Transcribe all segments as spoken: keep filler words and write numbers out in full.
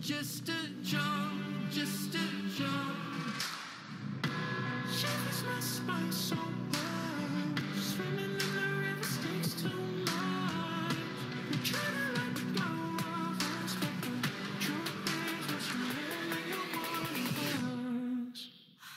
just a joke, just a joke. Shivers my spine so bad. Swimming in the river stinks too much. I'm trying to let go of us, but the truth is what's real in your mind is.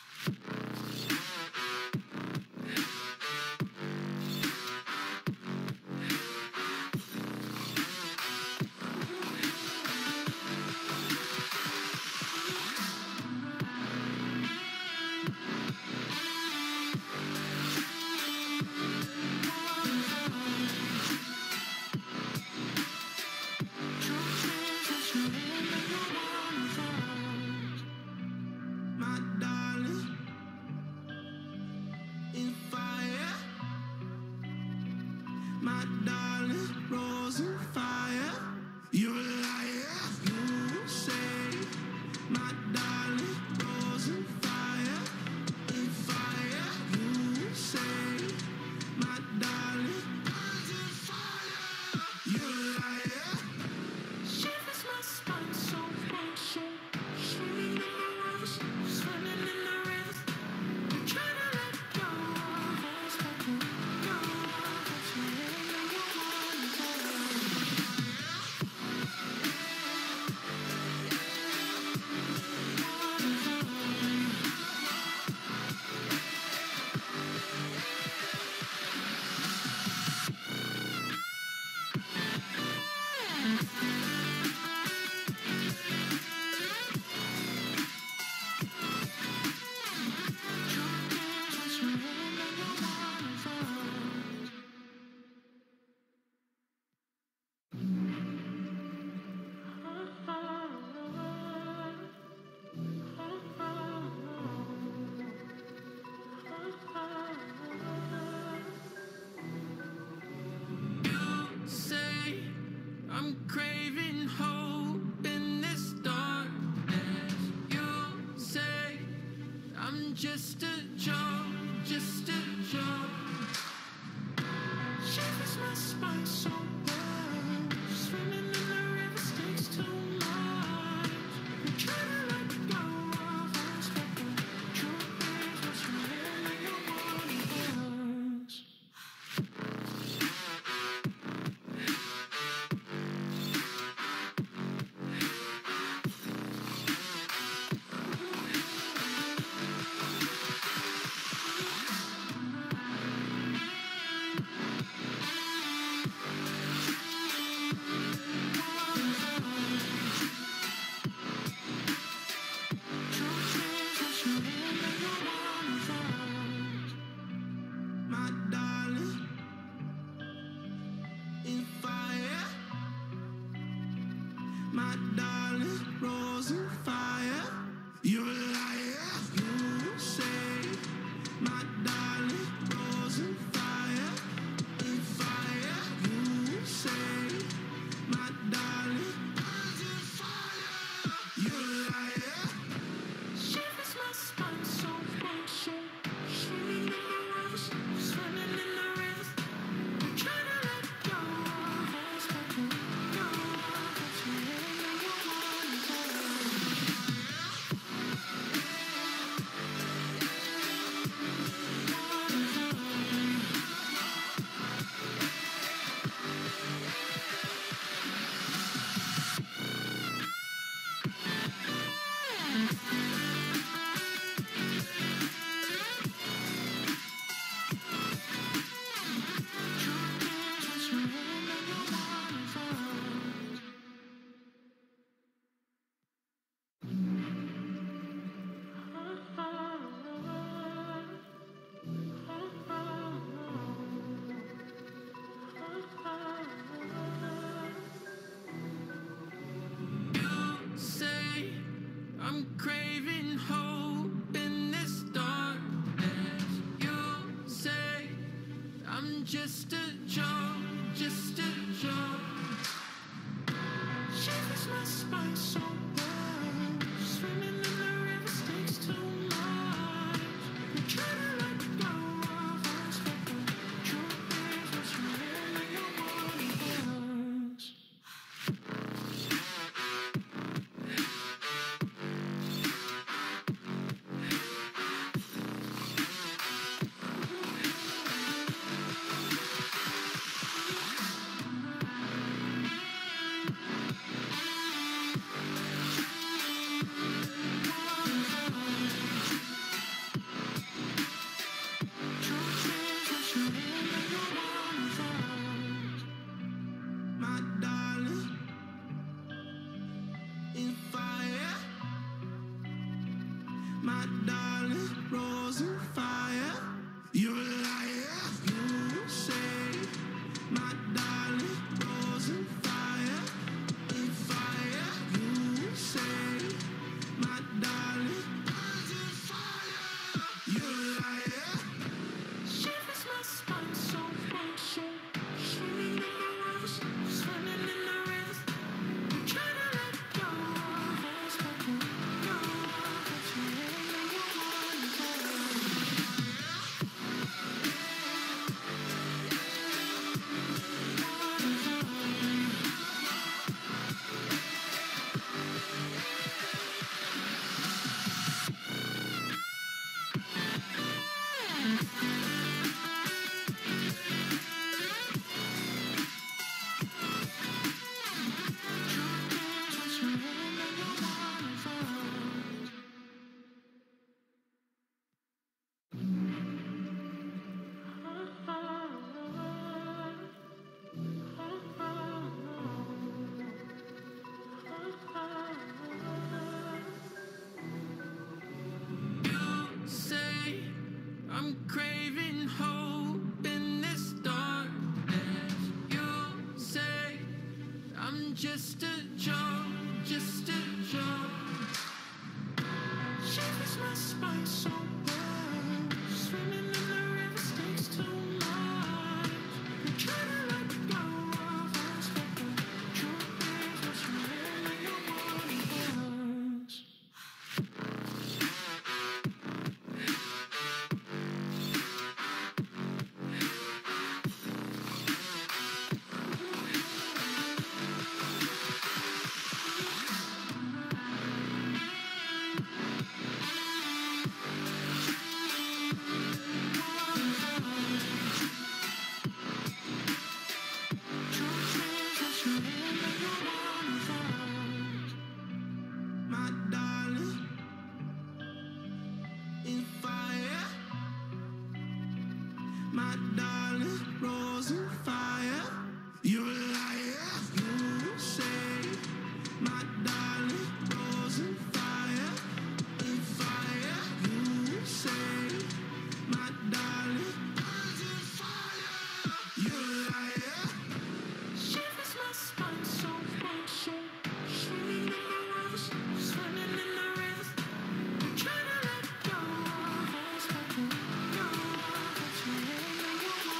Just a joke, just a joke. Shivers my spine so bad. Swimming in the river stinks too much. I'm trying to let go of us, but the truth is what's real in your mind is. My darling, rose and fire. You're a liar. You say, my darling, rose and fire. In fire. You say, my darling, rose and fire. You're a liar. Shivers my spine so cold, so swimming in the rivers, swimming in the rivers. I'm trying to let go of us, but you go of us. I'm craving hope in this darkness. You say I'm just a joke, just a joke. Shivers my spine so bad. Swimming in the river stinks too much. I'm trying to let go of us, but the truth is what's real in your mind is. You say I'm craving hope in this darkness. You say I'm just a joke, just a joke. Shivers my spine so bad. Swimming in the river takes too much. I'm trying to let go of us, but the truth is what's real in your body is. My darling, in fire. My darling, rose in fire. You're a liar. You say, my darling, rose in fire. In fire. You say, my darling, rose in fire. You're a liar. Shivers my spine so cold, so swimming in the rivers, swimming in the rivers. I'm trying to let go of us, but you know what's real in your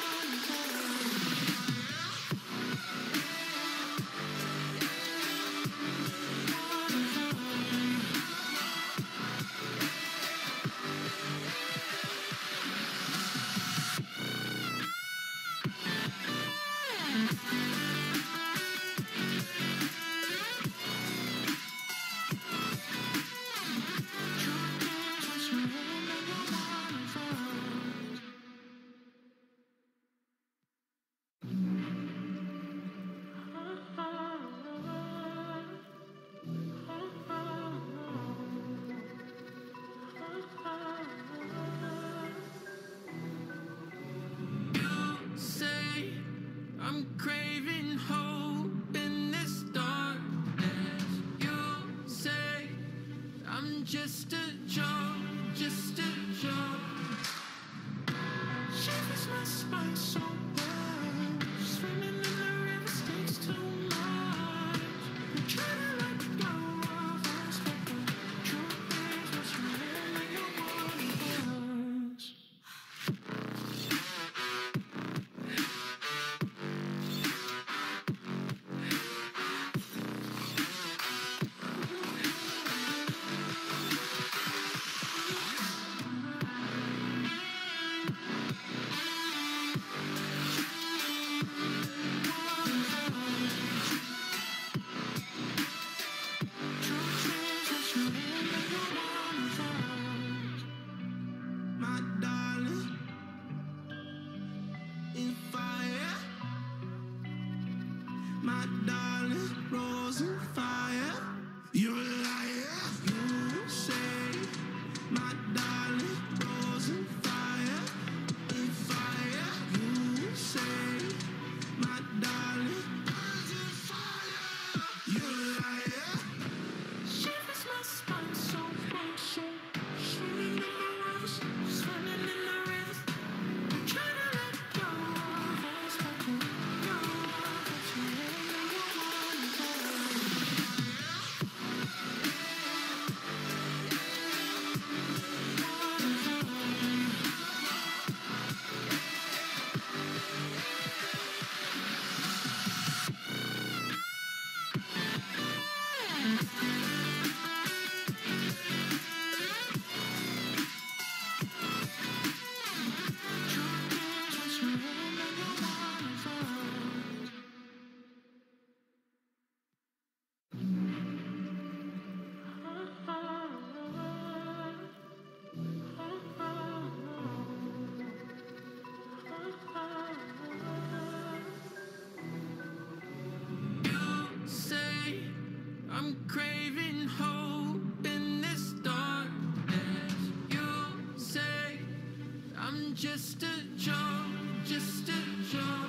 I'm just a joke, just a joke.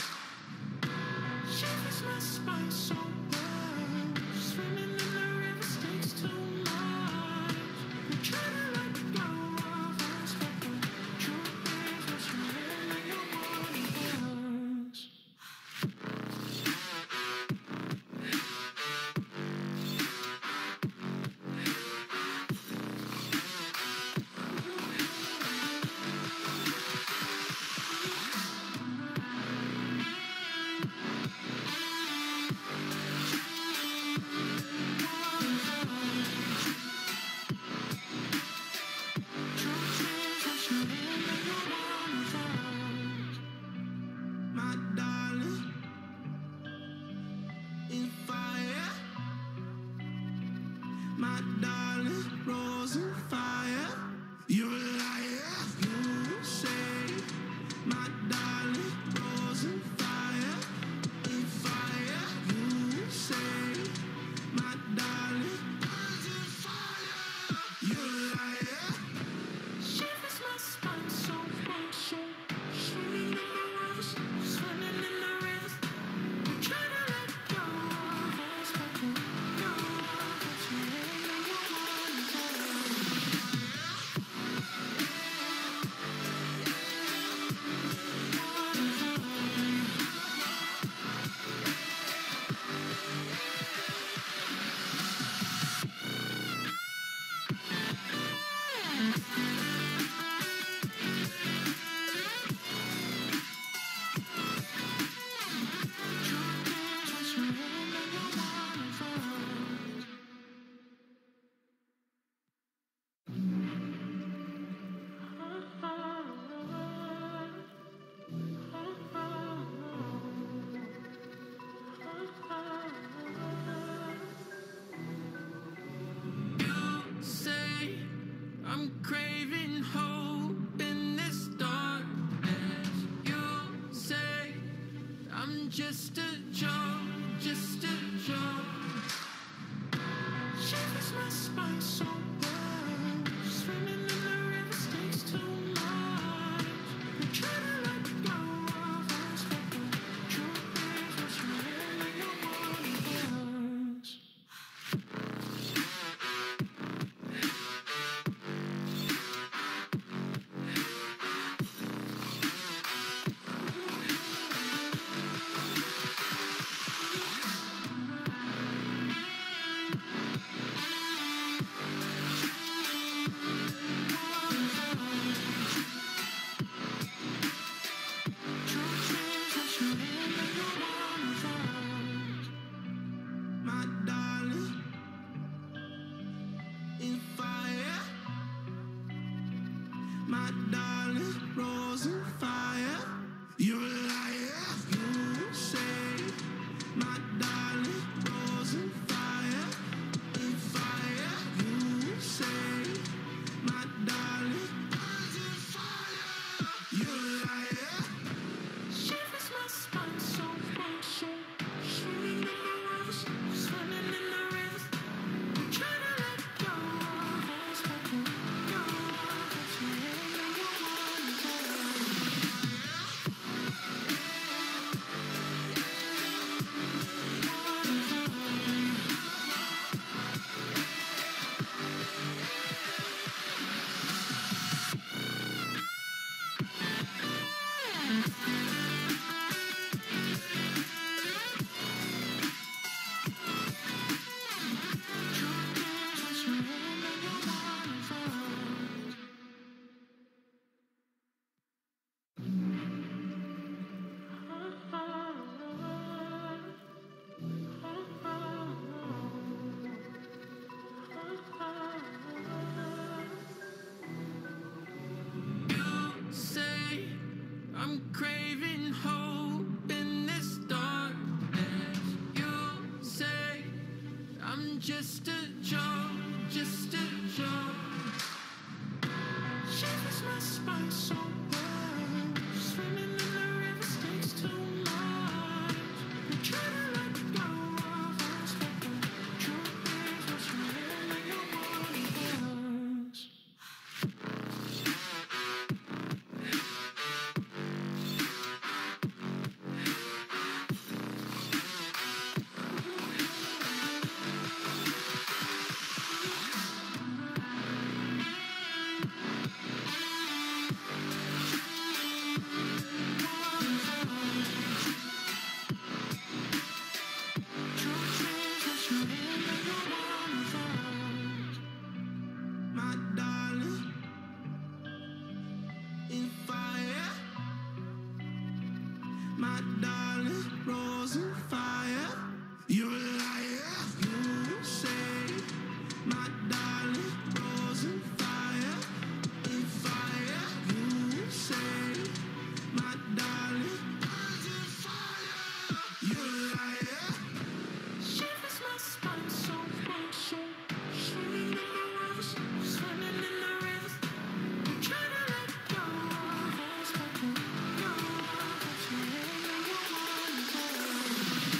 Shivers my spine so bad. Swimming in the river takes too much. I'm trying to let go of us, but the truth is what's really your body does. My darling, in fire. My darling, rose in fire. You're a liar. You say, my darling, rose in fire. In fire. You say, my darling, rose in fire. You're a liar. Shivers my spine so cold, so swimming in the rivers, swimming in the rivers. I'm trying to let go of us, but you know that you ain't your one You say I'm craving hope in this darkness. You say I'm just a joke, just a joke. Shivers my spine so bad. Swimming in the river takes too much. I'm trying to let go of us, but the truth is what's really your body does. My darling, in fire. My darling, rose in fire. You're a liar. You say, my darling, rose in fire. In fire. You say, my darling, rose in fire. You're a liar. Shivers my spine so cold, so swimming in the rivers, swimming in the rivers. I'm trying to let go of us, but you know that you ain't your one You say I'm craving hope in this darkness. You say I'm just a joke, just a joke. Shivers my spine so bad. Swimming in the river takes too much. I'm trying to let go of us, but the truth is what's really your body does. in fire. My darling, rose in fire. You're a liar. You say, my darling, rose in fire. In fire. You say, my darling, rose in fire. You're a liar. Shivers my spine, so cold, so swimming in the rivers, swimming in the rivers. I'm trying to let go of us, but you know that you ain't the one for.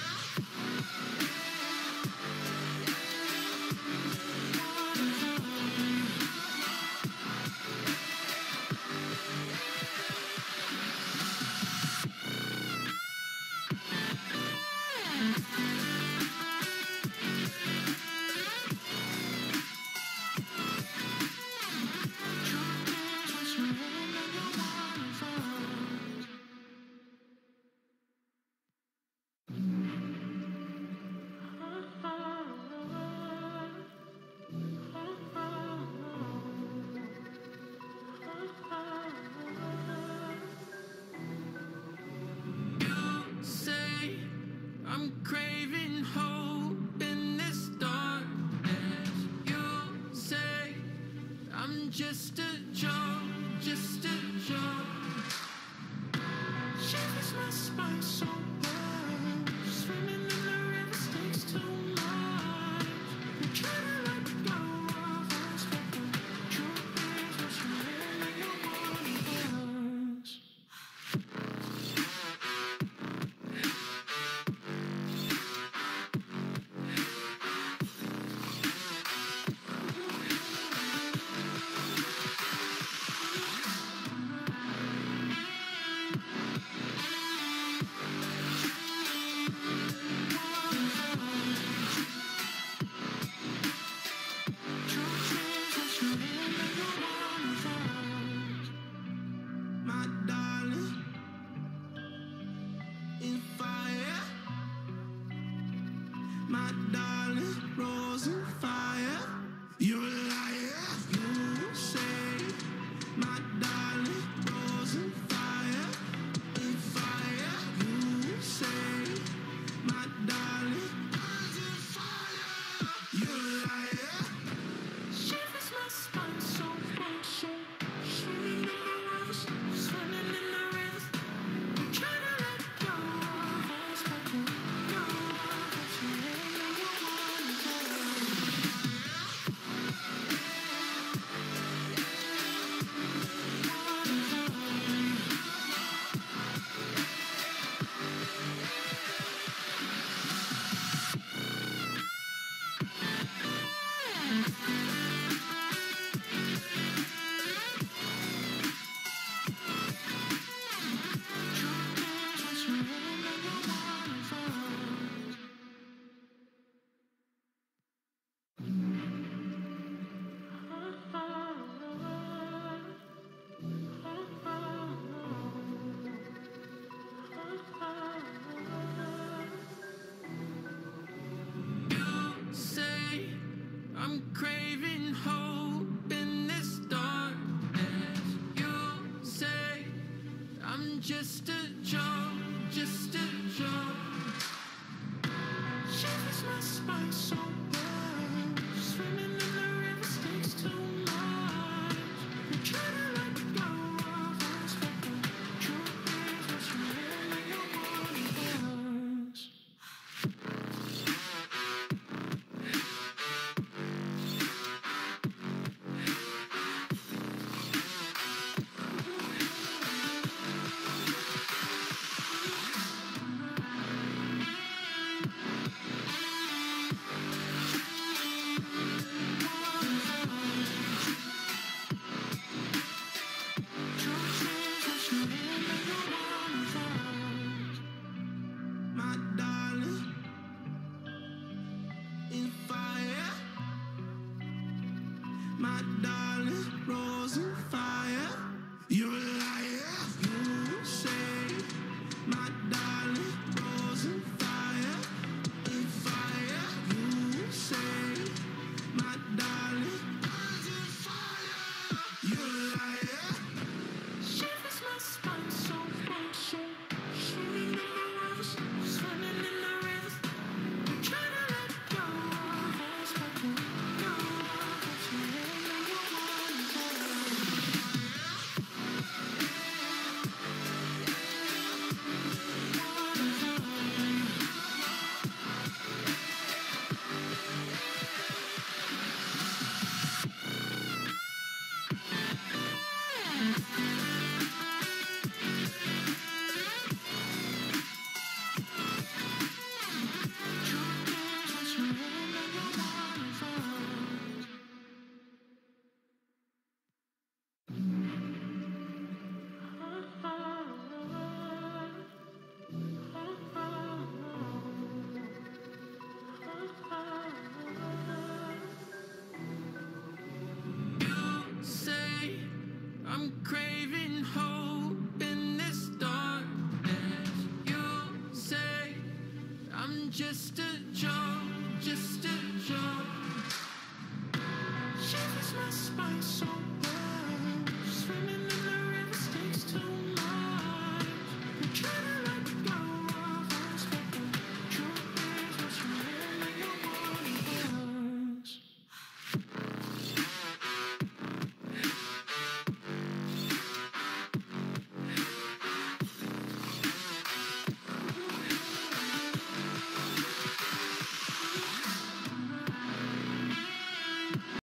You say I'm craving hope in this darkness. You say I'm just a joke, just a joke. Shivers my spine so bad. Swimming in the river takes too much. I'm trying to let go of us, but the truth is that you really don't want us. My darling, in fire. My darling, rose in fire. You're a liar. You say, my darling, rose in fire. In fire. You say, my darling, rose in fire. You're a liar. Shivers my spine so cold, so swimming in the rivers, swimming in the rivers. I'm trying to let go of us, but you know that you ain't the one for. You say I'm craving hope in this darkness. You say I'm just a joke, just a joke. Shivers my spine so bad. Swimming in the river takes too much. I'm trying to let go of us, but the truth is that you really don't want us. craving hope in this darkness. You say I'm just a joke, just a